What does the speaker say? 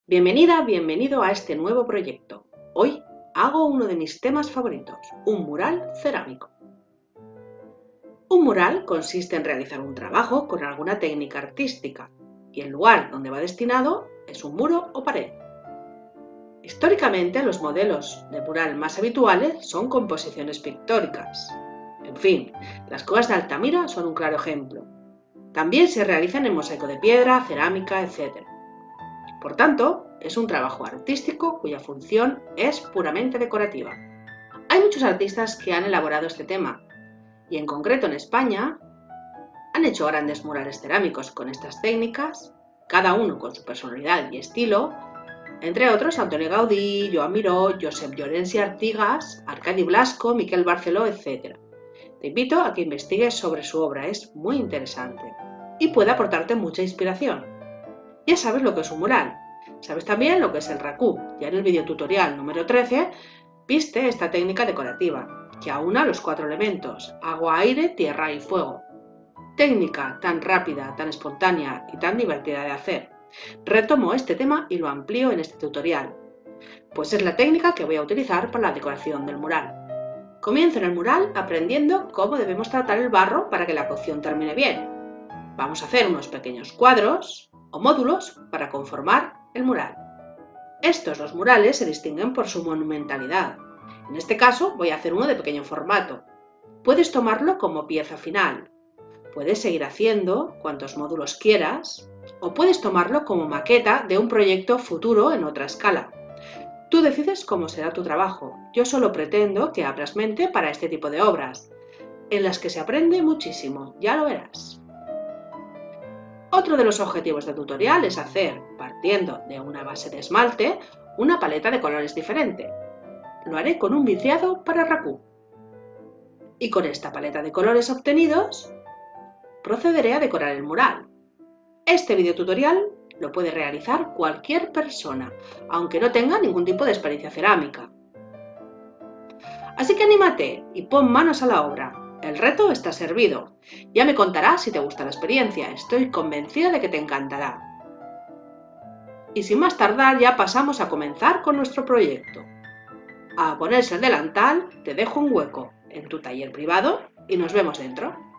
Bienvenida, bienvenido a este nuevo proyecto. Hoy hago uno de mis temas favoritos, un mural cerámico. Un mural consiste en realizar un trabajo con alguna técnica artística y el lugar donde va destinado es un muro o pared. Históricamente los modelos de mural más habituales son composiciones pictóricas. En fin, las cuevas de Altamira son un claro ejemplo. También se realizan en mosaico de piedra, cerámica, etc. Por tanto, es un trabajo artístico cuya función es puramente decorativa. Hay muchos artistas que han elaborado este tema y en concreto en España han hecho grandes murales cerámicos con estas técnicas, cada uno con su personalidad y estilo, entre otros Antoni Gaudí, Joan Miró, Josep Llorens i Artigas, Arcadi Blasco, Miquel Barceló, etc. Te invito a que investigues sobre su obra, es muy interesante y puede aportarte mucha inspiración. Ya sabes lo que es un mural, sabes también lo que es el raku. Ya en el videotutorial número 13 viste esta técnica decorativa que aúna los 4 elementos, agua, aire, tierra y fuego. Técnica tan rápida, tan espontánea y tan divertida de hacer. Retomo este tema y lo amplío en este tutorial, pues es la técnica que voy a utilizar para la decoración del mural. Comienzo en el mural aprendiendo cómo debemos tratar el barro para que la cocción termine bien. Vamos a hacer unos pequeños cuadros o módulos para conformar el mural. Los murales se distinguen por su monumentalidad. En este caso voy a hacer uno de pequeño formato. Puedes tomarlo como pieza final. Puedes seguir haciendo cuantos módulos quieras o puedes tomarlo como maqueta de un proyecto futuro en otra escala. Tú decides cómo será tu trabajo. Yo solo pretendo que abras mente para este tipo de obras, en las que se aprende muchísimo, ya lo verás. Otro de los objetivos del tutorial es hacer, partiendo de una base de esmalte, una paleta de colores diferente. Lo haré con un vidriado para raku. Y con esta paleta de colores obtenidos, procederé a decorar el mural. Este videotutorial lo puede realizar cualquier persona, aunque no tenga ningún tipo de experiencia cerámica. Así que anímate y pon manos a la obra. El reto está servido. Ya me contarás si te gusta la experiencia. Estoy convencida de que te encantará. Y sin más tardar ya pasamos a comenzar con nuestro proyecto. A ponerse el delantal te dejo un hueco en tu taller privado y nos vemos dentro.